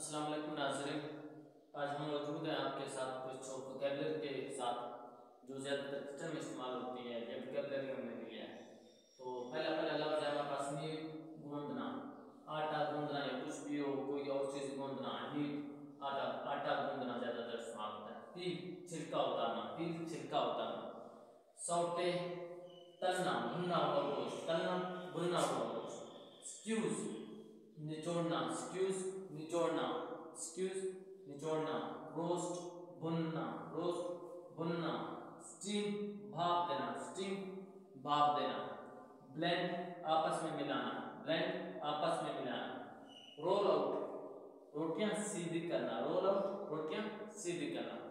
अस्सलाम वालेकुम नाज़रीन। आज हम मौजूद हैं आपके साथ कुछ वोकैबुलरी के साथ जो ज़्यादातर किचन में इस्तेमाल होती है। ये वोकैबुलरी हमने लिया है। तो पहला लफ्ज़ है हमारे पास नीट, गूंदना, आटा गूंदना या कुछ भी हो, कोई और चीज़ गूंदना। नीट आटा गूंदना ज़्यादातर इस्तेमाल होता है। पील छिलका उतारना। सौटे तलना, भुनना हुआ गोश्त, तलना भुनना हुआ गोश्त। स्क्यूज निचोड़ना, निचोड़ना। रोस्ट भुनना। स्टीम भाप देना। ब्लेंड आपस में मिलाना। रोल आउट रोटियां सीधी करना।